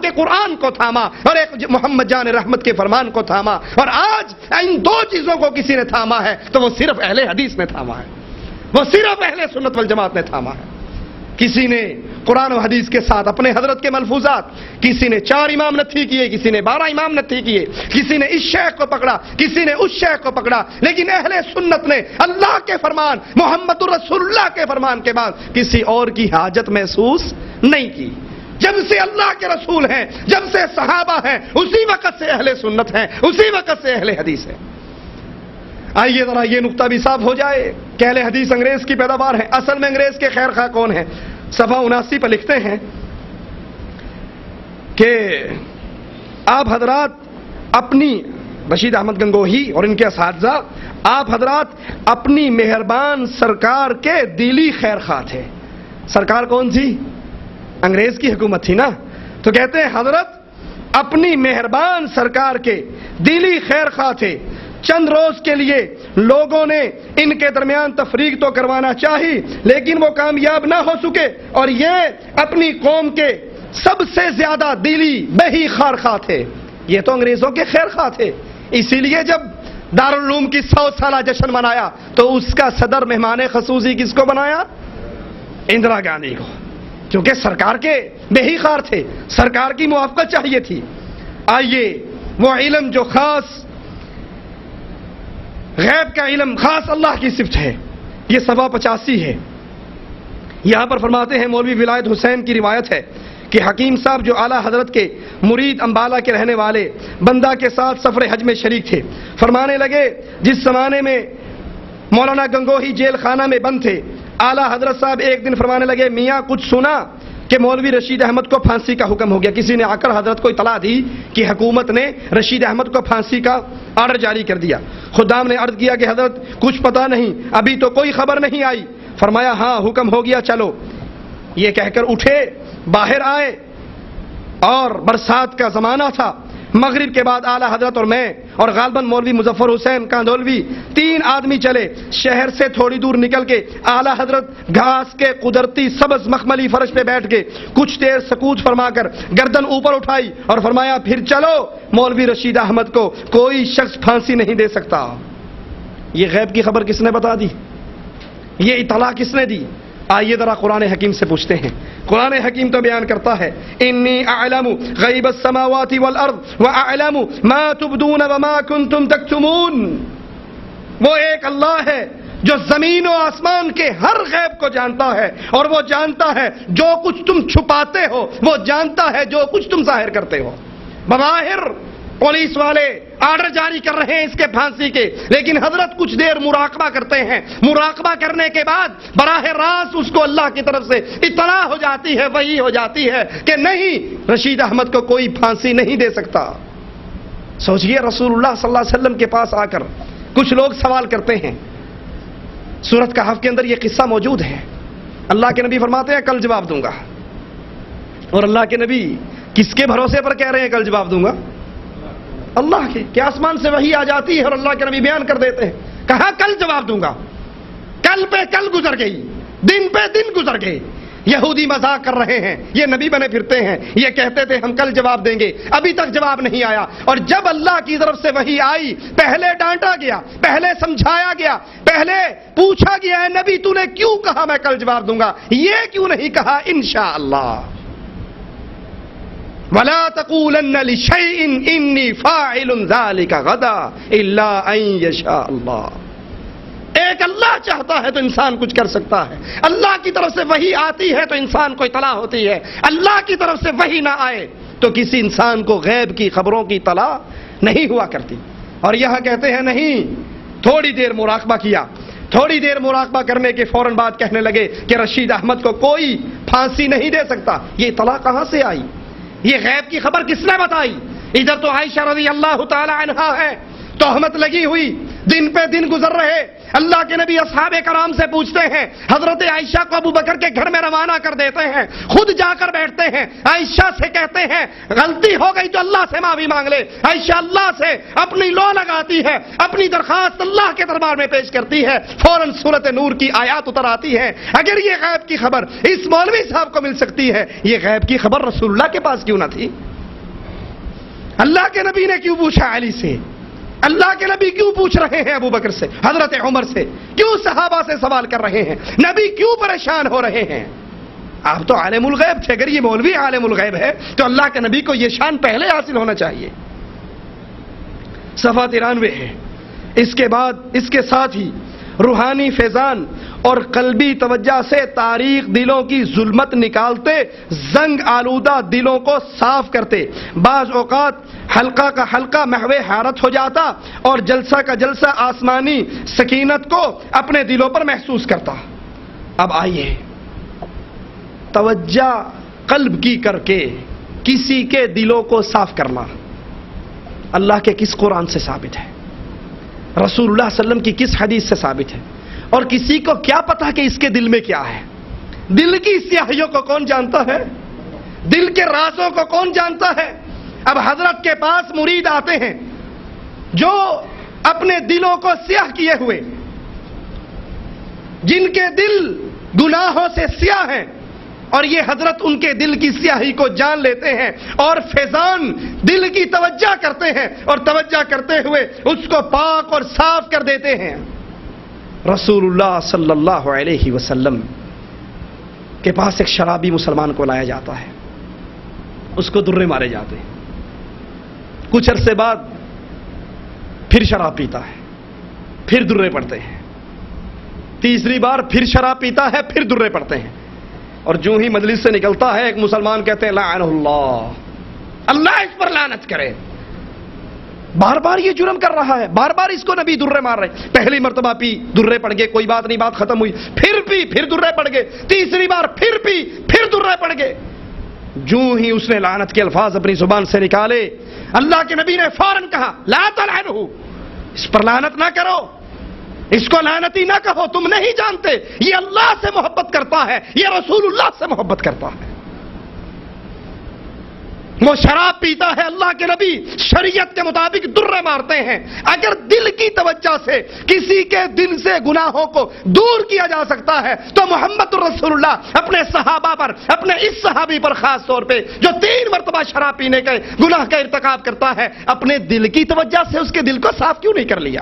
کے قرآن کو تھاما اور ایک محمد جان رحمت کے فرمان کو تھاما، اور آج ان دو چیزوں کو کسی نے تھاما ہے تو وہ صرف اہل حدیث نے تھاما ہے، وہ صرف اہل سنت والجماعت نے تھاما ہے۔ کسی نے قرآن و حدیث کے ساتھ اپنے حضرت کے ملفوظات، کسی نے 4 امام نتھی کیے، کسی نے 12 امام نتھی کیے، کسی نے اس شیخ کو پکڑا، کسی نے اس شیخ کو پکڑا، لیکن اہل سنت نے اللہ کے فرمان محمد رسول اللہ کے فرمان کے بعد کسی اور کی حاجت محسوس نہیں کی۔ جب سے اللہ کے رسول ہیں، جب سے صحابہ ہیں، اسی وقت سے اہل سنت ہیں، اسی وقت سے اہل حدیث ہیں۔ آئیے ذرا یہ نقطہ بھی صاف ہو جائے کہ اہل حدیث انگریز کی پیداوار ہے۔ اصل میں انگریز کے خیر خواہ کون ہیں؟ صفحہ 79 پر لکھتے ہیں کہ آپ حضرات اپنی، رشید احمد گنگوہی اور ان کے اساتذہ، آپ حضرات اپنی مہربان سرکار کے دلی خیر خواہ تھے۔ سرکار کون تھی؟ انگریز کی حکومت تھی نا۔ تو کہتے ہیں حضرت اپنی مہربان سرکار کے دلی خیر خواہ تھے۔ چند روز کے لیے لوگوں نے ان کے درمیان تفریق تو کروانا چاہی، لیکن وہ کامیاب نہ ہو سکے، اور یہ اپنی قوم کے سب سے زیادہ دلی بہی خیر خواہ تھے۔ یہ تو انگریزوں کے خیر خواہ تھے، اسی لیے جب دارالعلوم کی 100 سالہ جشن منایا تو اس کا صدر مہمان خصوصی کس کو بنایا؟ اندرا گاندھی کو، کیونکہ سرکار کے بہی خیر تھے، سرکار کی موافقت چاہیے تھی۔ آئیے وہ علم جو خاص غیب کا علم، خاص اللہ کی صفت ہے، یہ صفحہ 85 ہے۔ یہاں پر فرماتے ہیں مولوی ولایت حسین کی روایت ہے کہ حکیم صاحب جو اعلیٰ حضرت کے مرید امبالہ کے رہنے والے بندہ کے ساتھ سفر حج میں شریک تھے، فرمانے لگے جس زمانے میں مولانا گنگوہی جیل خانہ میں بند تھے، اعلیٰ حضرت صاحب ایک دن فرمانے لگے میاں کچھ سنا کہ مولوی رشید احمد کو پھانسی کا حکم ہو گیا۔ کسی نے آ کر حضرت کو اطلاع دی کہ حکومت نے رشید احمد کو پھانسی کا آرڈر جاری کر دیا۔ خدام نے عرض کیا کہ حضرت کچھ پتہ نہیں، ابھی تو کوئی خبر نہیں آئی۔ فرمایا ہاں حکم ہو گیا چلو۔ یہ کہہ کر اٹھے، باہر آئے، اور برسات کا زمانہ تھا۔ مغرب کے بعد اعلیٰ حضرت اور میں اور غالباً مولوی مظفر حسین کاندولوی 3 آدمی چلے۔ شہر سے تھوڑی دور نکل کے اعلیٰ حضرت گھاس کے قدرتی سبز مخملی فرش پہ بیٹھ کے کچھ دیر سکوت فرما کر گردن اوپر اٹھائی اور فرمایا پھر چلو، مولوی رشید احمد کو کوئی شخص پھانسی نہیں دے سکتا۔ یہ غیب کی خبر کس نے بتا دی؟ یہ اطلاع کس نے دی؟ آئیے ذرا قرآن حکیم سے پوچھتے ہیں۔ قرآن حکیم تو بیان کرتا ہے انی اعلم غیب السماوات والارض واعلم ما تبدون وما کنتم تکتمون۔ وہ ایک اللہ ہے جو زمین و آسمان کے ہر غیب کو جانتا ہے، اور وہ جانتا ہے جو کچھ تم چھپاتے ہو، وہ جانتا ہے جو کچھ تم ظاہر کرتے ہو۔ بظاہر پولیس والے آرڈر جاری کر رہے ہیں اس کے پھانسی کے، لیکن حضرت کچھ دیر مراقبہ کرتے ہیں۔ مراقبہ کرنے کے بعد براہ راست اس کو اللہ کی طرف سے اطلاع ہو جاتی ہے، وحی ہو جاتی ہے کہ نہیں، رشید احمد کو کوئی پھانسی نہیں دے سکتا۔ سوچئے رسول اللہ صلی اللہ علیہ وسلم کے پاس آ کر کچھ لوگ سوال کرتے ہیں۔ سورۃ کہف کے اندر یہ قصہ موجود ہے۔ اللہ کے نبی فرماتے ہیں کل جواب دوں گا، اور اللہ کے نبی کس کے بھروسے پر کہہ رہے ہیں کل جواب دوں گا؟ اللہ کے، کہ آسمان سے وحی آ جاتی ہے اور اللہ کے نبی بیان کر دیتے ہیں۔ کہا کل جواب دوں گا، کل پہ کل گزر گئی، دن پہ دن گزر گئے۔ یہودی مذاق کر رہے ہیں، یہ نبی بنے پھرتے ہیں، یہ کہتے تھے ہم کل جواب دیں گے، ابھی تک جواب نہیں آیا۔ اور جب اللہ کی طرف سے وحی آئی، پہلے ڈانٹا گیا، پہلے سمجھایا گیا، پہلے پوچھا گیا ہے نبی تو نے کیوں کہا میں کل جواب دوں گا، یہ کیوں نہیں کہا انشاءاللہ؟ وَلَا تَقُولَنَّ لِشَيْءٍ إِنِّي فَاعِلٌ ذَلِكَ غَدًا إِلَّا أَن يَشَاءَ اللَّهُ۔ ایک اللہ چاہتا ہے تو انسان کچھ کر سکتا ہے۔ اللہ کی طرف سے وحی آتی ہے تو انسان کو اطلاع ہوتی ہے، اللہ کی طرف سے وحی نہ آئے تو کسی انسان کو غیب کی خبروں کی اطلاع نہیں ہوا کرتی۔ اور یہاں کہتے ہیں نہیں، تھوڑی دیر مراقبہ کیا، تھوڑی دیر مراقبہ کرنے کے فوراً بعد کہنے لگے کہ رشید احمد کو کوئی پھانسی نہیں دے سکتا۔ یہ اطلاع کہاں سے آئی؟ یہ غیب کی خبر کس نے بتائی؟ ادھر تو عائشہ رضی اللہ تعالی عنہا ہے، تہمت لگی ہوئی، دن پہ دن گزر رہے۔ اللہ کے نبی اصحاب کرام سے پوچھتے ہیں، حضرت عائشہ کو ابو بکر کے گھر میں روانہ کر دیتے ہیں، خود جا کر بیٹھتے ہیں، عائشہ سے کہتے ہیں غلطی ہو گئی تو اللہ سے معافی مانگ لے۔ عائشہ اللہ سے اپنی لو لگاتی ہے، اپنی درخواست اللہ کے دربار میں پیش کرتی ہے، فوراً سورۃ نور کی آیات اتر آتی ہے۔ اگر یہ غیب کی خبر اس مولوی صاحب کو مل سکتی ہے، یہ غیب کی خبر رسول اللہ کے پاس کیوں نہ تھی؟ اللہ کے نبی نے کیوں پوچھا علی سے؟ اللہ کے نبی کیوں پوچھ رہے ہیں ابو بکر سے، حضرت عمر سے؟ کیوں صحابہ سے سوال کر رہے ہیں؟ نبی کیوں پریشان ہو رہے ہیں؟ آپ تو عالم الغیب تھے، اگر یہ مولوی عالم الغیب ہے تو اللہ کے نبی کو یہ شان پہلے حاصل ہونا چاہیے۔ صفحہ 93 ہے۔ اس کے بعد اس کے ساتھ ہی روحانی فیضان اور قلبی توجہ سے تاریخ دلوں کی ظلمت نکالتے، زنگ آلودہ دلوں کو صاف کرتے۔ بعض اوقات حلقہ کا حلقہ محو حیرت ہو جاتا اور جلسہ کا جلسہ آسمانی سکینت کو اپنے دلوں پر محسوس کرتا۔ اب آئیے، توجہ قلب کی کر کے کسی کے دلوں کو صاف کرنا اللہ کے کس قرآن سے ثابت ہے؟ رسول اللہ صلی اللہ علیہ وسلم کی کس حدیث سے ثابت ہے؟ اور کسی کو کیا پتا کہ اس کے دل میں کیا ہے؟ دل کی سیاہیوں کو کون جانتا ہے؟ دل کے رازوں کو کون جانتا ہے؟ اب حضرت کے پاس مرید آتے ہیں جو اپنے دلوں کو سیاہ کیے ہوئے، جن کے دل گناہوں سے سیاہ ہیں، اور یہ حضرت ان کے دل کی سیاہی کو جان لیتے ہیں اور فیضان دل کی توجہ کرتے ہیں، اور توجہ کرتے ہوئے اس کو پاک اور صاف کر دیتے ہیں۔ رسول اللہ صلی اللہ علیہ وسلم کے پاس ایک شرابی مسلمان کو لایا جاتا ہے، اس کو درے مارے جاتے ہیں۔ کچھ عرصے بعد پھر شراب پیتا ہے، پھر درے پڑتے ہیں، تیسری بار پھر شراب پیتا ہے، پھر درے پڑتے ہیں، اور جو ہی مجلس سے نکلتا ہے ایک مسلمان کہتے ہیں لعنہ اللہ، اللہ اس پر لعنت کرے۔ بار بار یہ جرم کر رہا ہے، بار بار اس کو نبی درے مار رہے۔ پہلی مرتبہ پی، درے پڑ گئے، کوئی بات نہیں، بات ختم ہوئی، پھر پی، پھر درے پڑ گئے، تیسری بار پھر پی، پھر درے پڑ گئے۔ جو ہی اس نے لعنت کے الفاظ اپنی زبان سے نکالے، اللہ کے نبی نے فوراً کہا لا تلعنہ، اس پر لعنت نہ کرو، اس کو لعنتی نہ کہو، تم نہیں جانتے یہ اللہ سے محبت کرتا ہے، یہ رسول اللہ سے محبت کرتا ہے۔ وہ شراب پیتا ہے، اللہ کے نبی شریعت کے مطابق درے مارتے ہیں۔ اگر دل کی توجہ سے کسی کے دل سے گناہوں کو دور کیا جا سکتا ہے تو محمد رسول اللہ اپنے صحابہ پر، اپنے اس صحابی پر خاص طور پہ جو 3 مرتبہ شراب پینے کے گناہ کا ارتکاب کرتا ہے، اپنے دل کی توجہ سے اس کے دل کو صاف کیوں نہیں کر لیا؟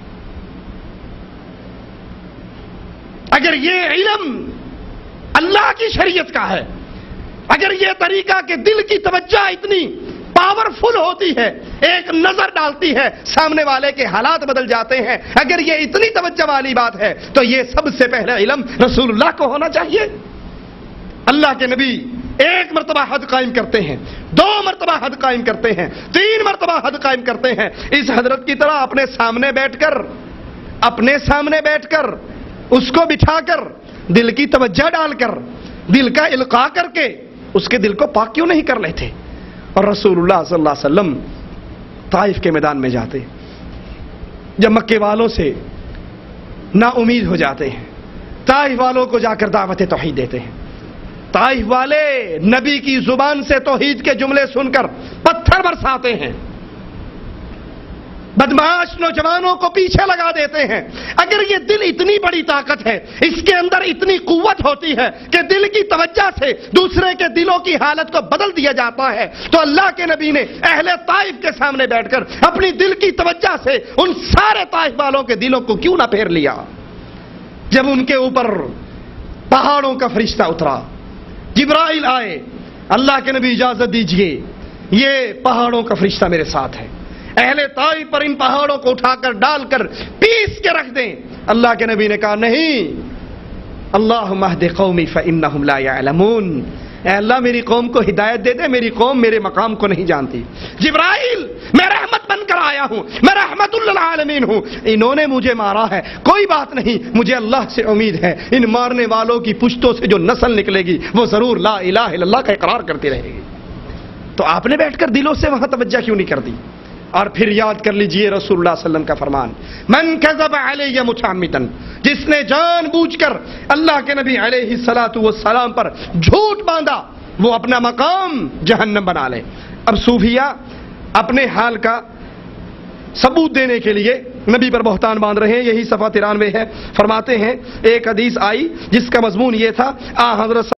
اگر یہ علم اللہ کی شریعت کا ہے، اگر یہ طریقہ کہ دل کی توجہ اتنی پاورفل ہوتی ہے، ایک نظر ڈالتی ہے، سامنے والے کے حالات بدل جاتے ہیں، اگر یہ اتنی توجہ والی بات ہے تو یہ سب سے پہلے علم رسول اللہ کو ہونا چاہیے۔ اللہ کے نبی 1 مرتبہ حد قائم کرتے ہیں، 2 مرتبہ حد قائم کرتے ہیں، 3 مرتبہ حد قائم کرتے ہیں۔ اس حضرت کی طرح اپنے سامنے بیٹھ کر اس کو بٹھا کر دل کی توجہ ڈال کر دل کا القاء کر کے اس کے دل کو پاک کیوں نہیں کر لیتے؟ اور رسول اللہ صلی اللہ علیہ وسلم طائف کے میدان میں جاتے، جب مکے والوں سے نا امید ہو جاتے ہیں، طائف والوں کو جا کر دعوت توحید دیتے ہیں۔ طائف والے نبی کی زبان سے توحید کے جملے سن کر پتھر برساتے ہیں، بدمعاش نوجوانوں کو پیچھے لگا دیتے ہیں۔ اگر یہ دل اتنی بڑی طاقت ہے، اس کے اندر اتنی قوت ہوتی ہے کہ دل کی توجہ سے دوسرے کے دلوں کی حالت کو بدل دیا جاتا ہے، تو اللہ کے نبی نے اہل طائف کے سامنے بیٹھ کر اپنی دل کی توجہ سے ان سارے طائف والوں کے دلوں کو کیوں نہ پھیر لیا؟ جب ان کے اوپر پہاڑوں کا فرشتہ اترا، جبرائیل آئے، اللہ کے نبی اجازت دیجئے، یہ پہاڑوں کا فرشتہ میرے ساتھ ہے، اہل طائف پر ان پہاڑوں کو اٹھا کر ڈال کر پیس کے رکھ دیں۔ اللہ کے نبی نے کہا نہیں، اللہم اہد قومی فانہم لا یعلمون، اے اللہ میری قوم کو ہدایت دے دے، میری قوم میرے مقام کو نہیں جانتی۔ جبرائیل میں رحمت بن کر آیا ہوں، میں رحمت للعالمین ہوں، انہوں نے مجھے مارا ہے، کوئی بات نہیں، مجھے اللہ سے امید ہے ان مارنے والوں کی پشتوں سے جو نسل نکلے گی وہ ضرور لا الہ الا اللہ کا اقرار کرتی رہے گی۔ تو آپ نے بیٹھ کر دلوں سے وہاں توجہ کیوں نہیں کر دی؟ اور پھر یاد کر لیجئے رسول اللہ صلی اللہ علیہ وسلم کا فرمان، من کذب علی متعمدا، جس نے جان بوجھ کر اللہ کے نبی علیہ الصلوۃ والسلام پر جھوٹ باندھا وہ اپنا مقام جہنم بنا لے۔ اب صوفیہ اپنے حال کا ثبوت دینے کے لیے نبی پر بہتان باندھ رہے ہیں، یہی صفحہ 93 ہے۔ فرماتے ہیں ایک حدیث آئی جس کا مضمون یہ تھا، حضرت